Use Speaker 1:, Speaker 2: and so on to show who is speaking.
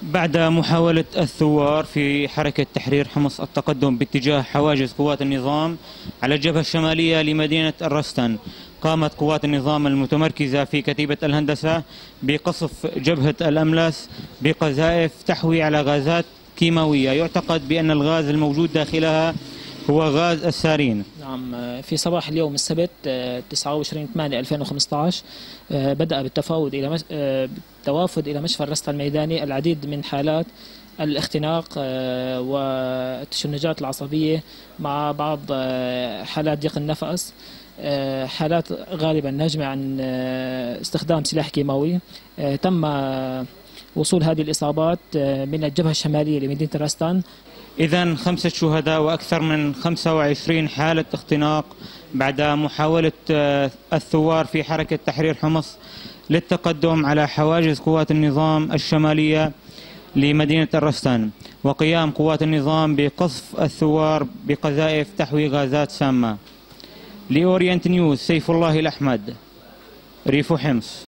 Speaker 1: بعد محاولة الثوار في حركة تحرير حمص التقدم باتجاه حواجز قوات النظام على الجبهة الشمالية لمدينة الرستن، قامت قوات النظام المتمركزة في كتيبة الهندسة بقصف جبهة الأملس بقذائف تحوي على غازات كيماوية. يعتقد بأن الغاز الموجود داخلها هو غاز السارين.
Speaker 2: نعم، في صباح اليوم السبت 29/8/2015 بدأ بالتوافد إلى مشفى الرستن الميداني العديد من حالات الاختناق والتشنجات العصبية مع بعض حالات ضيق النفس، حالات غالبا ناجمة عن استخدام سلاح كيماوي. تم وصول هذه الإصابات من الجبهة الشمالية لمدينة الرستن.
Speaker 1: إذن 5 شهداء وأكثر من 25 حالة اختناق بعد محاولة الثوار في حركة تحرير حمص للتقدم على حواجز قوات النظام الشمالية لمدينة الرستن، وقيام قوات النظام بقصف الثوار بقذائف تحوي غازات سامة. لأورينت نيوز، سيف الله الأحمد، ريف حمص.